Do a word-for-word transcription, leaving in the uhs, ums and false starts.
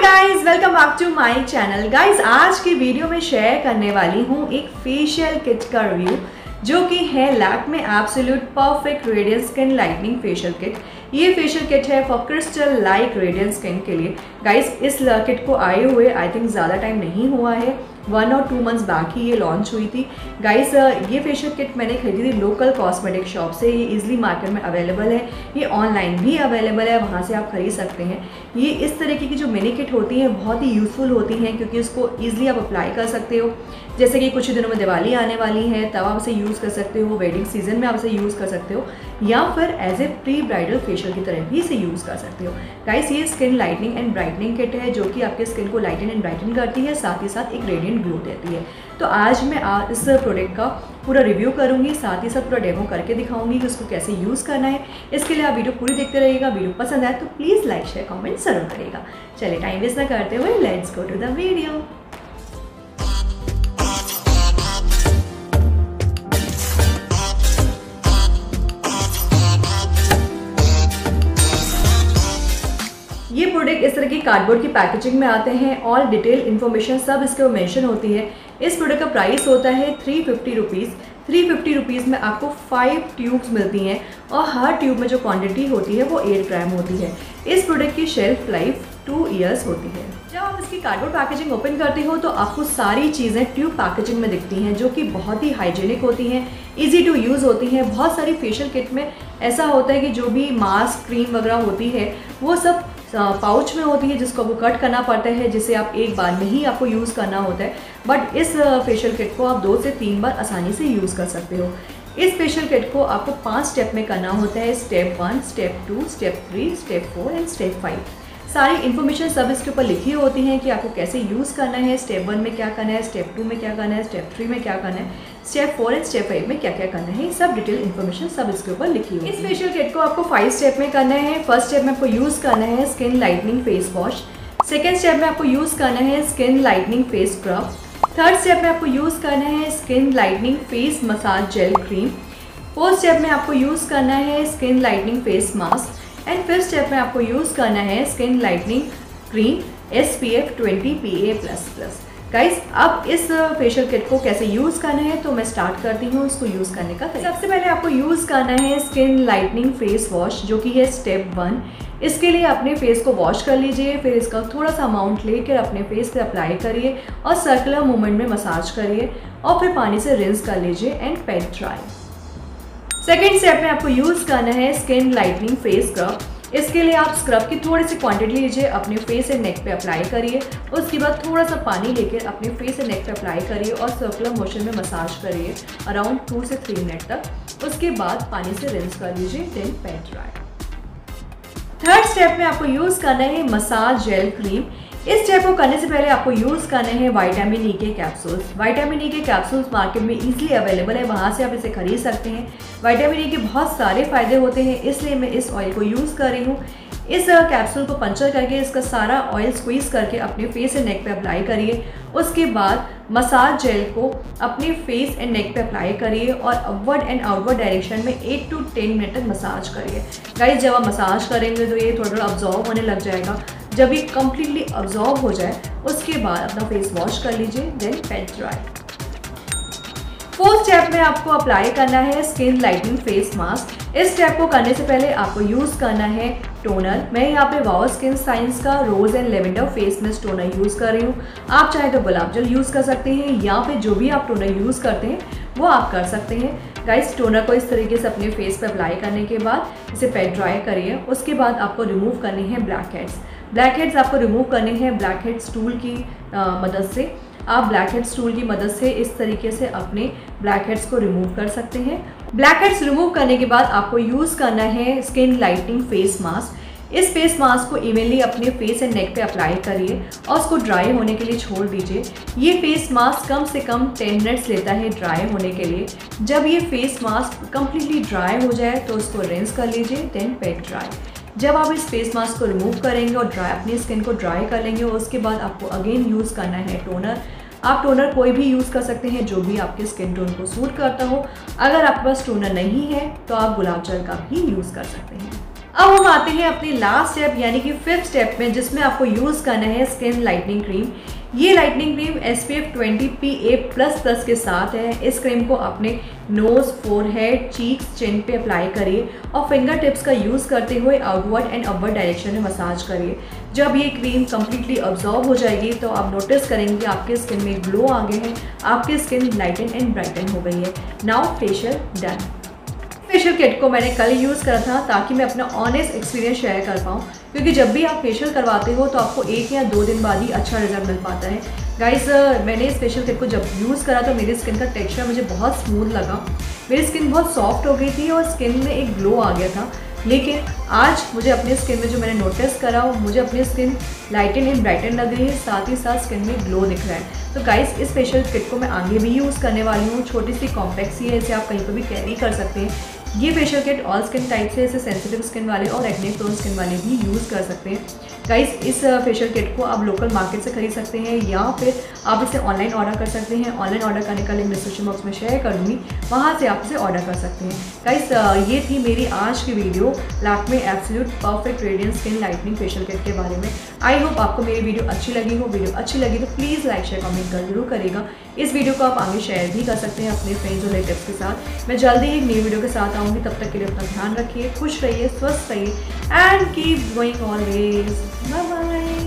Guys, welcome back to my channel. Guys, आज की video में शेयर करने वाली हूँ एक फेशियल किट का रिव्यू जो कि है Lakme absolute perfect radiance skin lightening facial kit. ये फेशियल किट है for crystal like radiant skin के लिए। गाइज, इस किट को आए हुए आई थिंक ज़्यादा टाइम नहीं हुआ है, वन और टू मंथ्स बैक ही ये लॉन्च हुई थी। गाइस, ये फेशियल किट मैंने खरीदी थी लोकल कॉस्मेटिक शॉप से। ये इजीली मार्केट में अवेलेबल है, ये ऑनलाइन भी अवेलेबल है, वहाँ से आप खरीद सकते हैं। ये इस तरीके की जो मिनी किट होती हैं बहुत ही यूज़फुल होती हैं क्योंकि उसको ईजिली आप अप्लाई कर सकते हो। जैसे कि कुछ दिनों में दिवाली आने वाली है तब आप इसे यूज़ कर सकते हो, वेडिंग सीजन में आप इसे यूज़ कर सकते हो, या फिर as a pre bridal facial की तरह भी इसे यूज़ कर सकते हो। गाइस, ये skin lightening and brightening kit है जो कि आपके स्किन को लाइटन एंड ब्राइटन करती है, साथ ही साथ एक रेडियंट ग्लो देती है। तो आज मैं आ, इस प्रोडक्ट का पूरा रिव्यू करूंगी, साथ ही साथ पूरा डेमो करके दिखाऊंगी कि उसको कैसे यूज़ करना है। इसके लिए आप वीडियो पूरी देखते रहिएगा। वीडियो पसंद आए तो प्लीज़ लाइक शेयर कमेंट जरूर करिएगा। चलिए टाइम वेस्ट ना करते हुए let's go to the video. ये प्रोडक्ट इस तरह की कार्डबोर्ड की पैकेजिंग में आते हैं। ऑल डिटेल इन्फॉर्मेशन सब इसके मेंशन होती है। इस प्रोडक्ट का प्राइस होता है three fifty rupees. Three fifty rupees में आपको फाइव ट्यूब्स मिलती हैं और हर ट्यूब में जो क्वांटिटी होती है वो एट ग्राम होती है। इस प्रोडक्ट की शेल्फ लाइफ टू इयर्स होती है। जब आप इसकी कार्डबोर्ड पैकेजिंग ओपन करते हो तो आपको सारी चीज़ें ट्यूब पैकेजिंग में दिखती हैं जो कि बहुत ही हाइजीनिक होती हैं, इजी टू यूज़ होती हैं। बहुत सारी फेशियल किट में ऐसा होता है कि जो भी मास्क क्रीम वगैरह होती है वो सब पाउच में होती है जिसको आपको कट करना पड़ता है, जिसे आप एक बार में ही आपको यूज़ करना होता है। बट इस फेशियल किट को आप दो से तीन बार आसानी से यूज़ कर सकते हो। इस फेशियल किट को आपको पांच स्टेप में करना होता है। Step one, step two, step three, step four and step five. सारी इन्फॉर्मेशन सब इसके ऊपर लिखी होती हैं कि आपको कैसे यूज़ करना है। स्टेप वन में क्या करना है, स्टेप टू में क्या करना है, स्टेप थ्री में क्या करना है, step four and step five में क्या क्या करना है। सब डिटेल इन्फॉर्मेशन सब इसके ऊपर लिखी हुई है। इस फेशियल किट को आपको फाइव स्टेप में करना है। फर्स्ट स्टेप में आपको यूज़ करना है skin lightening face wash. Second step में आपको यूज़ करना है skin lightening face scrub. Third step में आपको यूज़ करना है skin lightening face massage gel cream. Fourth step में आपको यूज़ करना है skin lightening face mask. And fifth step में आपको यूज़ करना है skin lightening cream S P F twenty P A plus plus. Guys, अब इस फेशियल किट को कैसे यूज़ करना है तो मैं स्टार्ट करती हूँ इसको यूज़ करने का। सबसे पहले आपको यूज़ करना है स्किन लाइटनिंग फेस वॉश जो कि है स्टेप वन। इसके लिए अपने फेस को वॉश कर लीजिए, फिर इसका थोड़ा सा अमाउंट लेकर अपने फेस पे अप्लाई करिए और सर्कुलर मूवमेंट में मसाज करिए और फिर पानी से रिंस कर लीजिए and pat dry. Second step में आपको यूज़ करना है स्किन लाइटनिंग फेस स्क्रब। इसके लिए आप स्क्रब की थोड़ी सी क्वांटिटी लीजिए, अपने फेस एंड नेक पे अप्लाई करिए। उसके बाद थोड़ा सा पानी लेकर अपने फेस एंड नेक पे अप्लाई करिए और सर्कुलर मोशन में मसाज करिए अराउंड टू से थ्री मिनट तक। उसके बाद पानी से रिंस कर लीजिए, then pat dry. Third step में आपको यूज़ करना है मसाज जेल क्रीम। इस स्टेप को करने से पहले आपको यूज़ करना है विटामिन ई के कैप्सूल्स। विटामिन ई के कैप्सूल्स मार्केट में इजीली अवेलेबल है, वहाँ से आप इसे खरीद सकते हैं। विटामिन ई के बहुत सारे फ़ायदे होते हैं, इसलिए मैं इस ऑयल को यूज़ कर रही हूँ। इस कैप्सूल को पंचर करके इसका सारा ऑयल स्क्वीज करके अपने फेस एंड नेक पे अप्लाई करिए। उसके बाद मसाज जेल को अपने फेस एंड नेक पे अप्लाई करिए और अपवर्ड एंड आउटवर्ड डायरेक्शन में एट टू टेन मिनट तक मसाज करिए। गाइस, जब आप मसाज करेंगे तो ये थोड़ा थोड़ा अब्जॉर्व होने लग जाएगा। जब ये कम्प्लीटली अब्जॉर्व हो जाए उसके बाद अपना फेस वॉश कर लीजिए, then pat dry. Fourth step में आपको अप्लाई करना है स्किन लाइटनिंग फेस मास्क। इस स्टेप को करने से पहले आपको यूज़ करना है टोनर। मैं यहाँ पे वाओ स्किन साइंस का rose and lavender face mist toner use कर रही हूँ। आप चाहे तो गुलाब जल यूज़ कर सकते हैं या फिर जो भी आप टोनर यूज़ करते हैं वो आप कर सकते हैं। गाइस, टोनर को इस तरीके से अपने फेस पे अप्लाई करने के बाद इसे पैट ड्राई करिए। उसके बाद आपको रिमूव करने हैं ब्लैक हेड्स। ब्लैक हेड्स आपको रिमूव करने हैं ब्लैक हेड्स टूल की मदद से। आप ब्लैक हेड्स टूल की मदद से इस तरीके से अपने ब्लैक हेड्स को रिमूव कर सकते हैं। ब्लैक हेड्स रिमूव करने के बाद आपको यूज़ करना है स्किन लाइटनिंग फेस मास्क। इस फेस मास्क को इवनली अपने फेस एंड नेक पे अप्लाई करिए और उसको ड्राई होने के लिए छोड़ दीजिए। ये फेस मास्क कम से कम टेन मिनट्स लेता है ड्राई होने के लिए। जब ये फेस मास्क कम्प्लीटली ड्राई हो जाए तो उसको रिंस कर लीजिए, देन पैट ड्राई। जब आप इस फेस मास्क को रिमूव करेंगे और ड्राई अपनी स्किन को ड्राई कर लेंगे और उसके बाद आपको अगेन यूज़ करना है टोनर। आप टोनर कोई भी यूज़ कर सकते हैं जो भी आपके स्किन टोन को सूट करता हो। अगर आपके पास टोनर नहीं है तो आप गुलाब जल का भी यूज़ कर सकते हैं। अब हम आते हैं अपने लास्ट स्टेप यानी कि फिफ्थ स्टेप में, जिसमें आपको यूज़ करना है स्किन लाइटनिंग क्रीम। ये lightening cream S P F twenty P A plus plus के साथ है। इस क्रीम को अपने नोज़, फोरहेड, चीक्स, चिन पे अप्लाई करिए और फिंगर टिप्स का यूज़ करते हुए आउटवर्ड एंड अपवर्ड डायरेक्शन में मसाज करिए। जब ये क्रीम कम्प्लीटली अब्जॉर्ब हो जाएगी तो आप नोटिस करेंगे आपके स्किन में ग्लो आ गए हैं, आपकी स्किन लाइटन एंड ब्राइटन हो गई है। Now facial done. Facial kit को मैंने कल यूज़ करा था ताकि मैं अपना ऑनेस्ट एक्सपीरियंस शेयर कर पाऊँ, क्योंकि जब भी आप फेशियल करवाते हो तो आपको एक या दो दिन बाद ही अच्छा रिजल्ट मिल पाता है। गाइस, मैंने इस फेशियल किट को जब यूज़ करा तो मेरी स्किन का टेक्सचर मुझे बहुत स्मूथ लगा, मेरी स्किन बहुत सॉफ्ट हो गई थी और स्किन में एक ग्लो आ गया था। लेकिन आज मुझे अपनी स्किन में जो मैंने नोटिस करा, मुझे अपनी स्किन लाइटन एंड ब्राइटन लग रही है, साथ ही साथ स्किन में ग्लो दिख रहा है। तो गाइस, इस फेशियल किट को मैं आगे भी यूज़ करने वाली हूँ। छोटी सी कॉम्पैक्ट सी है, इसे आप कहीं पर भी कैरी कर सकते हैं। ये facial kit all skin type से, इसे सेंसिटिव स्किन वाले और एक्ने प्रोन स्किन वाले भी यूज़ कर सकते हैं। गाइस, इस फेशियल किट को आप लोकल मार्केट से खरीद सकते हैं या फिर आप इसे ऑनलाइन ऑर्डर कर सकते हैं। ऑनलाइन ऑर्डर करने का लिंक डिस्क्रिप्शन बॉक्स में शेयर कर दूँगी, वहाँ से आप इसे ऑर्डर कर सकते हैं। गाइस, ये थी मेरी आज की video Lakme absolute perfect radiance skin lightening facial kit के बारे में। आई होप आपको मेरी वीडियो अच्छी लगी हो। वीडियो अच्छी लगी तो प्लीज़ लाइक शेयर कमेंट कर जरूर करेगा। इस वीडियो को आप आगे शेयर भी कर सकते हैं अपने फ्रेंड्स और रिलेटिव्स के साथ। मैं जल्दी ही एक नई वीडियो के साथ आऊँगी, तब तक के लिए अपना ध्यान रखिए, खुश रहिए, स्वस्थ रहिए and keep going always. Bye bye.